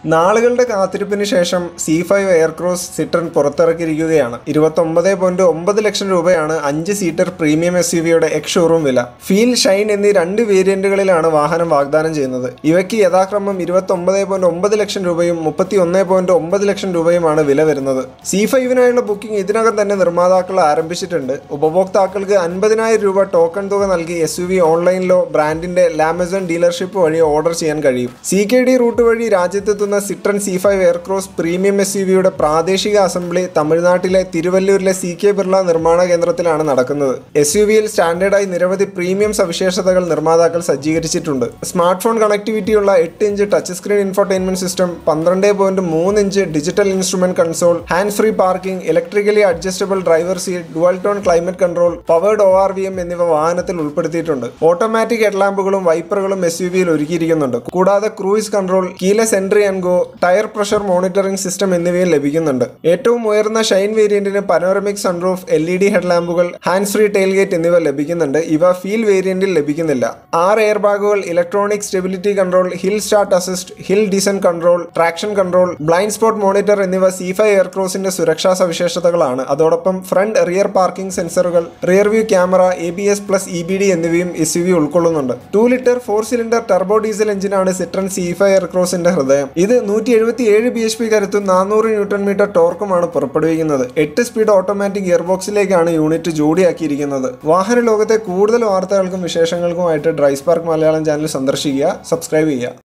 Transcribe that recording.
നാളുകളുടെ കാത്തിരിപ്പിന് ശേഷം C5 Aircross Citroen പുറത്തിറക്കിയിരിക്കുകയാണ്. 29.9 ലക്ഷം രൂപയാണ് 5 സീറ്റർ പ്രീമിയം SUVയുടെ എക്സ് ഷോറൂം വില. ഫീൽ, ഷൈൻ എന്നീ രണ്ട് വേരിയന്റുകളിലാണ് വാഹനം വാഗ്ദാനം ചെയ്യുന്നത്. ഇവയ്ക്ക് യഥാക്രമം 29.9 ലക്ഷം രൂപയും 31.9 ലക്ഷം രൂപയുമാണ് വില വരുന്നത്. C5നായുള്ള ബുക്കിംഗ് ഇതിനകം തന്നെ നിർമ്മാതാക്കൾ ആരംഭിച്ചിട്ടുണ്ട്. ഉപഭോക്താക്കൾക്ക് 50,000 രൂപ ടോക്കൺ തുക നൽകി SUV ഓൺലൈനിലോ ബ്രാൻഡിന്റെ ആമസോൺ ഡീലർഷിപ്പ് വഴി ഓർഡർ ചെയ്യാൻ കഴിയും. CKD റൂട്ട് വഴി രാജ്യത്തെത്തുന്ന Citroen C5 Aircross പ്രീമിയം SUVയുടെ പ്രാദേശിക അസംബ്ലി തമിഴ്നാട്ടിലെ തിരുവല്ലൂരിലെ CK ബിർള നിർമ്മാണ കേന്ദ്രത്തിലാണ് നടക്കുന്നത്. SUVയിൽ സ്റ്റാൻഡേർഡായി നിരവധി പ്രീമിയം സവിശേഷതകൾ നിർമ്മാതാക്കൾ സജ്ജീകരിച്ചിട്ടുണ്ട്. സ്മാർട്ട് ഫോൺ കണക്ടിവിറ്റിയുള്ള 8 inch touch screen infotainment system, 12.3 inch digital instrument console, hand free parking, electrically adjustable driver seat, dual tone climate control, powered ORVM എന്നിവ വാഹനത്തിൽ ഉൾപ്പെടുത്തിയിട്ടുണ്ട്. ഓട്ടോമാറ്റിക് ഹെഡ്ലാമ്പുകളും വൈപ്പറുകളും SUVയിൽ ഒരുക്കിയിരിക്കുന്നുണ്ട്. കൂടാതെ cruise control, keyless entry and go, tyre pressure monitoring system എന്നിവയും ലഭിക്കുന്നുണ്ട്. ഏറ്റവും ഉയർന്ന ഷൈൻ വേരിയന്റിന് പനോറമിക് സൺറൂഫ്, LED ഹെഡ്ലാമ്പുകൾ, ഹാൻഡ് ഫ്രീ ടെയിൽഗേറ്റ് എന്നിവ ലഭിക്കുന്നുണ്ട്. ഇവ ഫീൽ വേരിയന്റിൽ ലഭിക്കുന്നില്ല. 6 എയർ ബാഗുകൾ, electronic stability control, hill start assist, hill descent control, traction control, blind spot monitor എന്നിവ C5 Aircrossന്റെ സുരക്ഷാ സവിശേഷതകളാണ്. അതോടൊപ്പം ഫ്രണ്ട് റിയർ പാർക്കിംഗ് സെൻസറുകൾ, rear view camera, ABS plus EBD എന്നിവയും SUV ഉൾക്കൊള്ളുന്നുണ്ട്. 2 ലിറ്റർ 4 സിലിണ്ടർ ടർബോ ഡീസൽ എഞ്ചിനാണ് Citroen C5 Aircrossന്റെ ഹൃദയം. ഇത് 177 bhp കരുത്തും 400 Nm ടോർക്കുമാണ് പുറപ്പെടുവിക്കുന്നത്. 8 സ്പീഡ് ഓട്ടോമാറ്റിക് ഗിയർബോക്സിലേക്കാണ് യൂണിറ്റ് ജോഡിയാക്കിയിരിക്കുന്നത്. വാഹന ലോകത്തെ കൂടുതൽ വാർത്തകൾക്കും വിശേഷങ്ങൾക്കുമായിട്ട് DriveSpark മലയാളം ചാനൽ സന്ദർശിക്കുക, സബ്സ്ക്രൈബ് ചെയ്യുക.